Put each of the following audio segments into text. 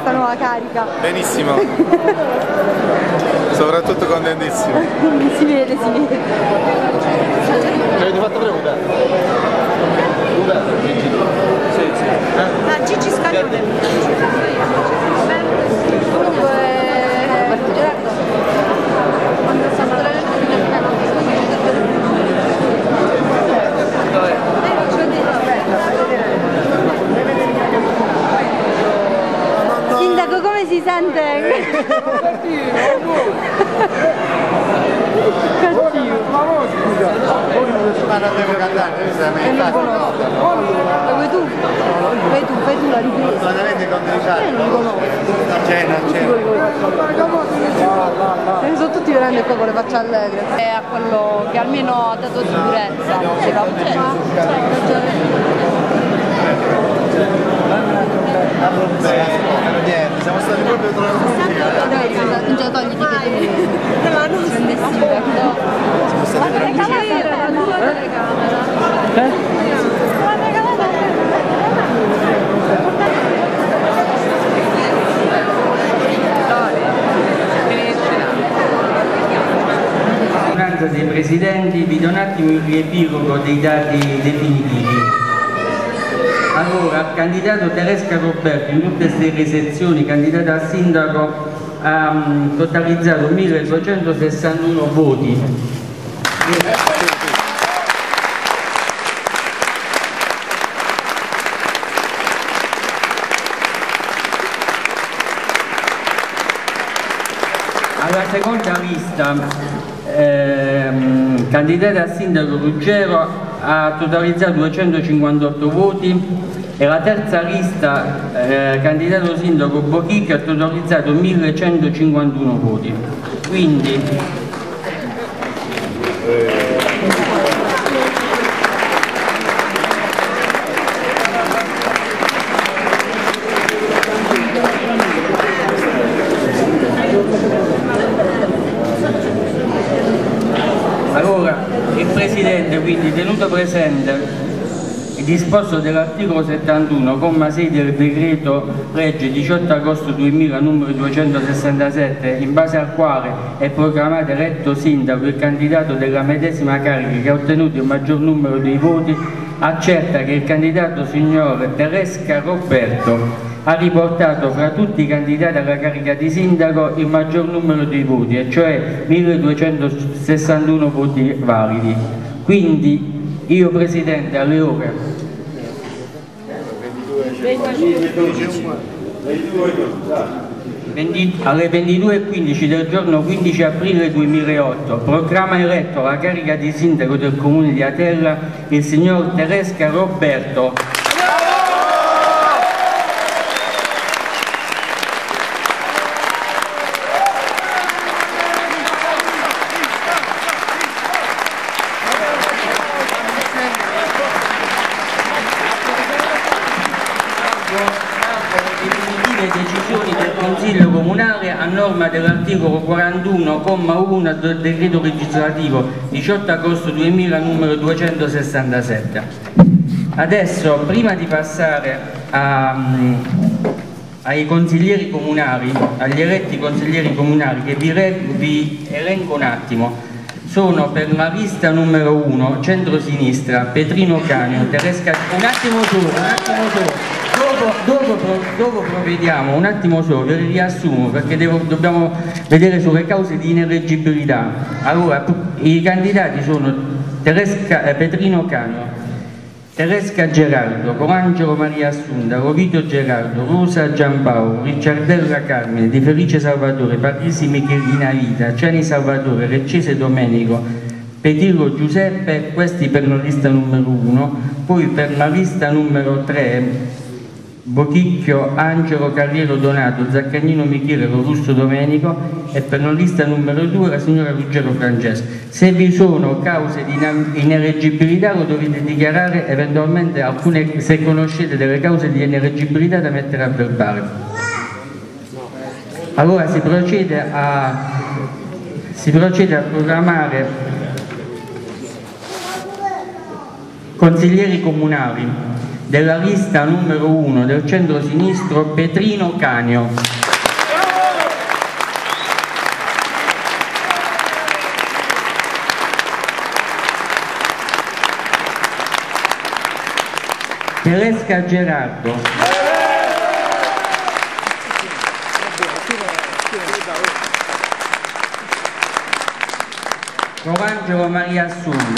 questa nuova carica? Benissimo, soprattutto contentissimo. Si vede, si vede. Ci avete fatto pregunta? Ah, Gigi Scaglione. Gerardo, quando siamo Sindaco, come si sente? Cattivo. Ma non devo cantare, Vuoi tu? Fai tu la ripresa. Solamente con Non li conosco. Sono tutti veramente qua con le facce allegre. È a quello che almeno ha dato sicurezza. siamo stati proprio tra Non già togli di che ma non prendessi ma telecamera la tua telecamera dei presidenti, vi do un attimo il riepilogo dei dati definitivi. Allora, il candidato Teresca Roberto in tutte le sezioni, candidato a sindaco, ha totalizzato 1261 voti. Alla seconda lista candidato a sindaco Ruggero ha totalizzato 258 voti e la terza lista candidato sindaco Bochicchi ha totalizzato 1151 voti. Quindi il Presidente, quindi tenuto presente il disposto dell'articolo 71, comma 6 del decreto legge 18 agosto 2000 numero 267, in base al quale è proclamato eletto sindaco il candidato della medesima carica che ha ottenuto il maggior numero dei voti, accerta che il candidato signor Teresca Roberto ha riportato fra tutti i candidati alla carica di sindaco il maggior numero di voti, e cioè 1261 voti validi. Quindi io Presidente alle ore 22:15 del giorno 15 aprile 2008 proclama eletto alla carica di sindaco del comune di Atella il signor Teresca Roberto. Decisioni del Consiglio Comunale a norma dell'articolo 41,1 del decreto legislativo 18 agosto 2000 numero 267. Adesso, prima di passare ai consiglieri comunali, agli eletti consiglieri comunali, che vi elenco un attimo, sono per la lista numero 1 centrosinistra Petrino Canio, Teresca. Un attimo solo. Dopo provvediamo, un attimo solo, vi riassumo perché dobbiamo vedere sulle cause di ineleggibilità. Allora, i candidati sono Petrino Canio, Teresca Gerardo, Colangelo Maria Assunta, Rovito Gerardo, Rosa Giampaolo, Ricciardella Carmine, Di Felice Salvatore, Parisi Michelina Vita, Ciani Salvatore, Reccese Domenico, Petillo Giuseppe, questi per la lista numero 1, poi per la lista numero 3 Bochicchio Angelo Carriero Donato, Zaccagnino Michele, Robusto Domenico, e per la lista numero 2 la signora Ruggero Francesco. Se vi sono cause di ineleggibilità lo dovete dichiarare eventualmente, se conoscete delle cause di ineleggibilità da mettere a verbale. Allora si procede a proclamare consiglieri comunali. della lista numero 1 del centro-sinistro Petrino Canio. Teresca Gerardo. Corangelo Maria Assunda.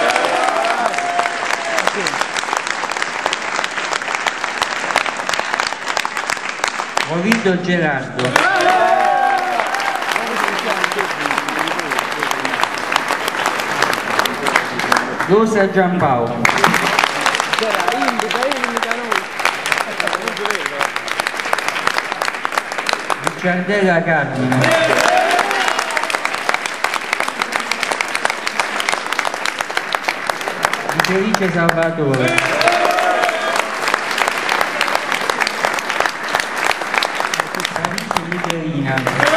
Ovidio Gerardo. Rosa Giampaolo. Ricciardella Carmine. Felice Salvatore. Alice Michelina.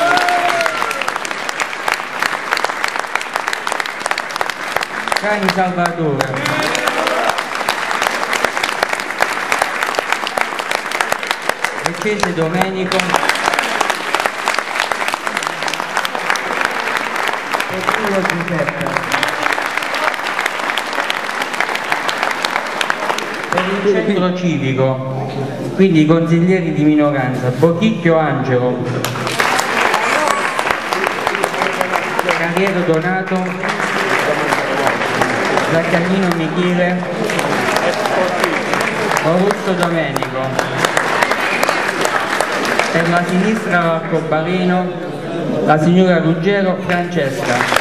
Cani Salvatore. Recese Domenico. Petrulo Giuseppe. Per il centro civico, quindi i consiglieri di minoranza: Bochicchio Angelo, Carriero Donato, Zaccagnino Michele, Orusso Domenico. Per la sinistra arcobaleno, la signora Ruggero Francesca.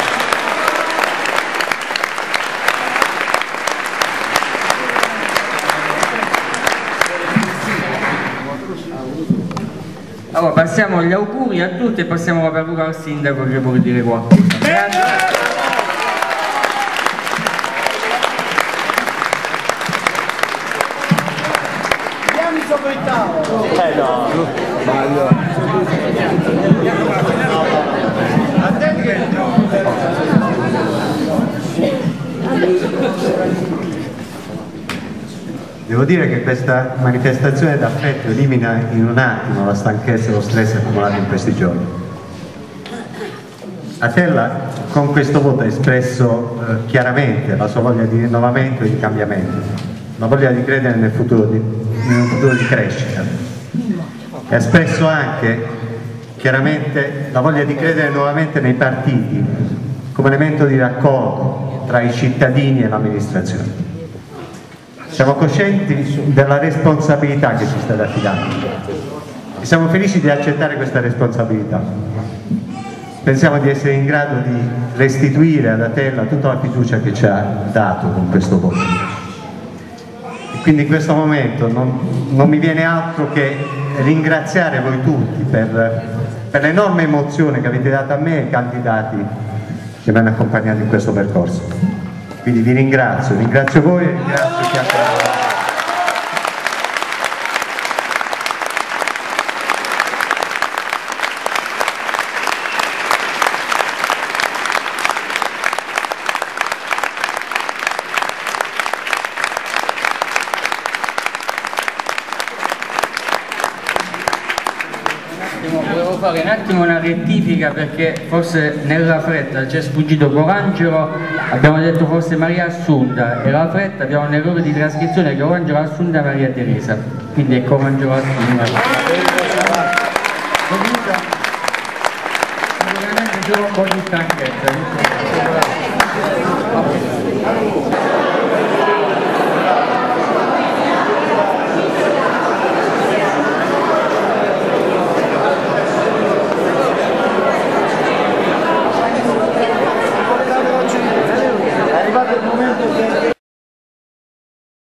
Allora passiamo agli auguri a tutti e passiamo la parola al sindaco che vuole dire qualcosa. Grazie. Andiamo sopra il tavolo. No, sbaglio. Attenti che Devo dire che questa manifestazione d'affetto elimina in un attimo la stanchezza e lo stress accumulato in questi giorni. Atella con questo voto ha espresso chiaramente la sua voglia di rinnovamento e di cambiamento, la voglia di credere in un futuro di crescita. E ha espresso anche chiaramente la voglia di credere nuovamente nei partiti come elemento di raccordo tra i cittadini e l'amministrazione. Siamo coscienti della responsabilità che ci state affidando e siamo felici di accettare questa responsabilità. Pensiamo di essere in grado di restituire ad Atella tutta la fiducia che ci ha dato con questo voto. E quindi in questo momento non mi viene altro che ringraziare voi tutti per l'enorme emozione che avete dato a me e ai candidati che mi hanno accompagnato in questo percorso. Quindi vi ringrazio voi e ringrazio chi ha lavorato. Volevo fare un attimo una rettifica perché forse nella fretta ci è sfuggito Corangelo, abbiamo detto forse Maria Assunda e la fretta abbiamo un errore di trascrizione che Corangelo Assunda Maria Teresa, quindi è Corangelo Assunda. Comunque sicuramente c'è un po' di stanchezza.